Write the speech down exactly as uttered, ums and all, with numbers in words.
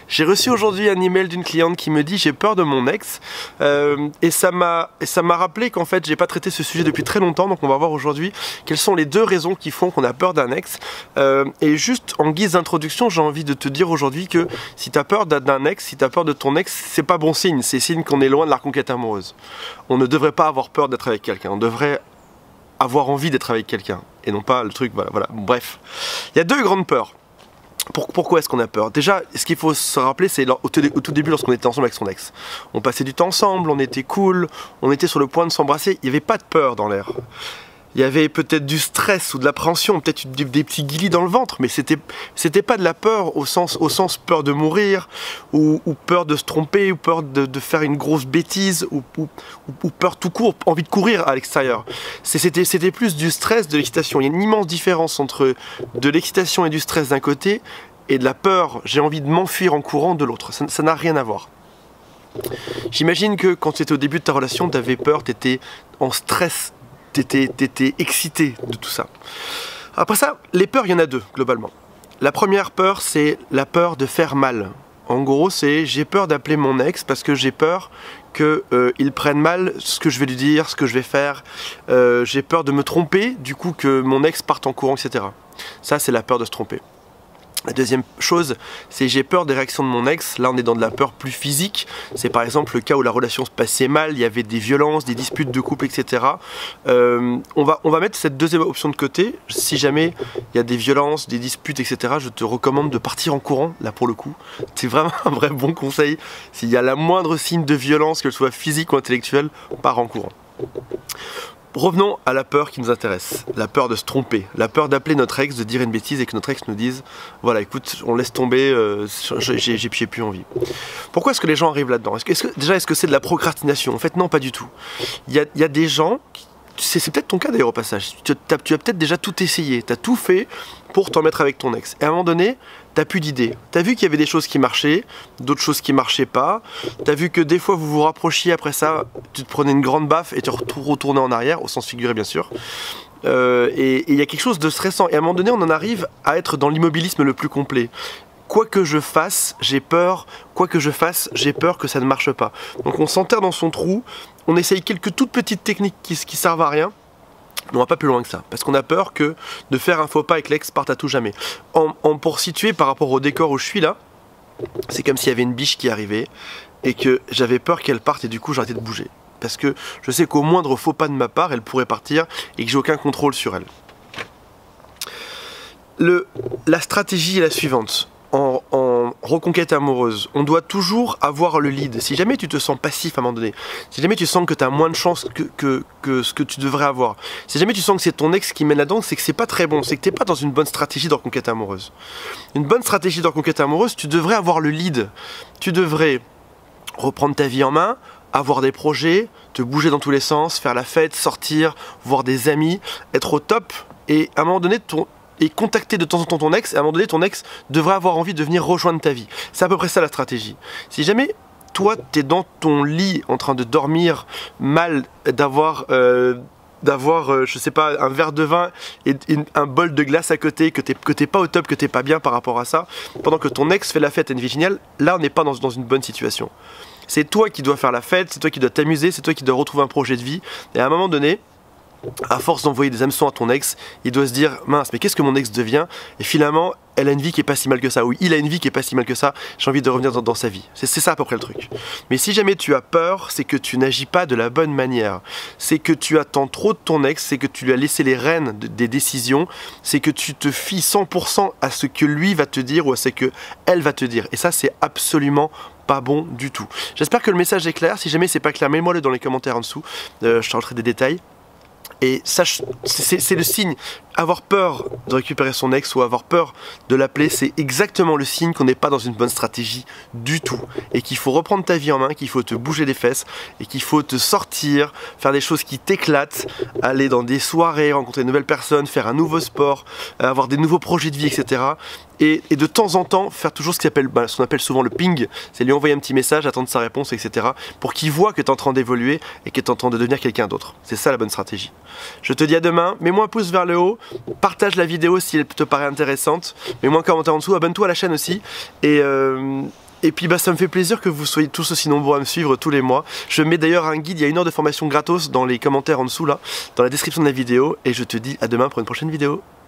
J'ai reçu aujourd'hui un email d'une cliente qui me dit j'ai peur de mon ex euh, et ça m'a ça m'a rappelé qu'en fait j'ai pas traité ce sujet depuis très longtemps, donc on va voir aujourd'hui quelles sont les deux raisons qui font qu'on a peur d'un ex. Euh, et juste en guise d'introduction, j'ai envie de te dire aujourd'hui que si tu as peur d'un ex, si tu as peur de ton ex, c'est pas bon signe, c'est signe qu'on est loin de la reconquête amoureuse. On ne devrait pas avoir peur d'être avec quelqu'un, on devrait avoir envie d'être avec quelqu'un et non pas le truc, voilà, voilà. Bref, il y a deux grandes peurs. Pourquoi est-ce qu'on a peur? Déjà, ce qu'il faut se rappeler, c'est au tout début, lorsqu'on était ensemble avec son ex. On passait du temps ensemble, on était cool, on était sur le point de s'embrasser, il n'y avait pas de peur dans l'air. Il y avait peut-être du stress ou de l'appréhension, peut-être des petits guilis dans le ventre, mais c'était c'était pas de la peur au sens, au sens peur de mourir, ou, ou peur de se tromper, ou peur de, de faire une grosse bêtise, ou, ou, ou peur tout court, envie de courir à l'extérieur. C'était c'était plus du stress, de l'excitation. Il y a une immense différence entre de l'excitation et du stress d'un côté, et de la peur, j'ai envie de m'enfuir en courant de l'autre. Ça n'a rien à voir. J'imagine que quand tu étais au début de ta relation, tu avais peur, tu étais en stress, T'étais, t'étais excité de tout ça. Après ça, les peurs, il y en a deux, globalement. La première peur, c'est la peur de faire mal. En gros, c'est j'ai peur d'appeler mon ex parce que j'ai peur qu'il euh, prenne mal ce que je vais lui dire, ce que je vais faire. Euh, j'ai peur de me tromper, du coup que mon ex parte en courant, et cetera. Ça, c'est la peur de se tromper. La deuxième chose, c'est j'ai peur des réactions de mon ex. Là, on est dans de la peur plus physique. C'est par exemple le cas où la relation se passait mal, il y avait des violences, des disputes de couple, et cetera. Euh, on va, on va mettre cette deuxième option de côté. Si jamais il y a des violences, des disputes, et cetera, je te recommande de partir en courant, là pour le coup. C'est vraiment un vrai bon conseil. S'il y a la moindre signe de violence, qu'elle soit physique ou intellectuelle, pars en courant. Revenons à la peur qui nous intéresse, la peur de se tromper, la peur d'appeler notre ex, de dire une bêtise et que notre ex nous dise voilà écoute on laisse tomber, euh, j'ai plus envie. Pourquoi est-ce que les gens arrivent là-dedans? Est-ce que, est-ce que, déjà est-ce que c'est de la procrastination? En fait non, pas du tout. Il y a, il y a des gens, c'est peut-être ton cas d'ailleurs au passage, tu as, tu as peut-être déjà tout essayé, tu as tout fait pour t'en mettre avec ton ex. Et à un moment donné, t'as plus d'idées. T'as vu qu'il y avait des choses qui marchaient, d'autres choses qui marchaient pas. T'as vu que des fois vous vous rapprochiez, après ça, tu te prenais une grande baffe et tu retournais en arrière, au sens figuré bien sûr. Euh, et il y a quelque chose de stressant. Et à un moment donné, on en arrive à être dans l'immobilisme le plus complet. Quoi que je fasse, j'ai peur. Quoi que je fasse, j'ai peur que ça ne marche pas. Donc on s'enterre dans son trou, on essaye quelques toutes petites techniques qui, qui servent à rien. Mais on va pas plus loin que ça, parce qu'on a peur que de faire un faux pas avec l'ex parte à tout jamais. En, en, pour situer par rapport au décor où je suis là, c'est comme s'il y avait une biche qui arrivait et que j'avais peur qu'elle parte et du coup j'arrêtais de bouger. Parce que je sais qu'au moindre faux pas de ma part, elle pourrait partir et que j'ai aucun contrôle sur elle. Le, la stratégie est la suivante. En, en reconquête amoureuse, on doit toujours avoir le lead. Si jamais tu te sens passif à un moment donné, si jamais tu sens que tu as moins de chance que, que, que ce que tu devrais avoir, si jamais tu sens que c'est ton ex qui mène là-dedans, c'est que c'est pas très bon, c'est que tu n'es pas dans une bonne stratégie de reconquête amoureuse. Une bonne stratégie de reconquête amoureuse, tu devrais avoir le lead. Tu devrais reprendre ta vie en main, avoir des projets, te bouger dans tous les sens, faire la fête, sortir, voir des amis, être au top, et à un moment donné, ton et contacter de temps en temps ton ex, et à un moment donné ton ex devrait avoir envie de venir rejoindre ta vie. C'est à peu près ça la stratégie. Si jamais toi tu es dans ton lit en train de dormir mal, d'avoir euh, d'avoir euh, je sais pas un verre de vin et, et un bol de glace à côté, que t'es que t'es pas au top, que t'es pas bien par rapport à ça, pendant que ton ex fait la fête à une vie géniale, là on n'est pas dans, dans une bonne situation. C'est toi qui dois faire la fête, c'est toi qui dois t'amuser, c'est toi qui dois retrouver un projet de vie, et à un moment donné, à force d'envoyer des hameçons à ton ex, il doit se dire mince mais qu'est-ce que mon ex devient, et finalement elle a une vie qui est pas si mal que ça, ou il a une vie qui est pas si mal que ça, j'ai envie de revenir dans, dans sa vie. C'est ça à peu près le truc. Mais si jamais tu as peur, c'est que tu n'agis pas de la bonne manière, c'est que tu attends trop de ton ex, c'est que tu lui as laissé les rênes de, des décisions, c'est que tu te fies cent pour cent à ce que lui va te dire ou à ce que elle va te dire, et ça c'est absolument pas bon du tout. J'espère que le message est clair. Si jamais c'est pas clair, mets-moi le dans les commentaires en dessous, euh, je changerai des détails. Et sache, c'est le signe, avoir peur de récupérer son ex ou avoir peur de l'appeler, c'est exactement le signe qu'on n'est pas dans une bonne stratégie du tout. Et qu'il faut reprendre ta vie en main, qu'il faut te bouger les fesses, et qu'il faut te sortir, faire des choses qui t'éclatent, aller dans des soirées, rencontrer de nouvelles personnes, faire un nouveau sport, avoir des nouveaux projets de vie, et cetera. Et, et de temps en temps, faire toujours ce qu'on appelle, bah, ce qu'on appelle souvent le ping, c'est lui envoyer un petit message, attendre sa réponse, et cetera. Pour qu'il voit que tu es en train d'évoluer et que tu es en train de devenir quelqu'un d'autre. C'est ça la bonne stratégie. Je te dis à demain, mets-moi un pouce vers le haut, partage la vidéo si elle te paraît intéressante, mets-moi un commentaire en dessous, abonne-toi à la chaîne aussi, et, euh, Et puis bah ça me fait plaisir que vous soyez tous aussi nombreux à me suivre tous les mois. Je mets d'ailleurs un guide, il y a une heure de formation gratos dans les commentaires en dessous là, dans la description de la vidéo. Et je te dis à demain pour une prochaine vidéo.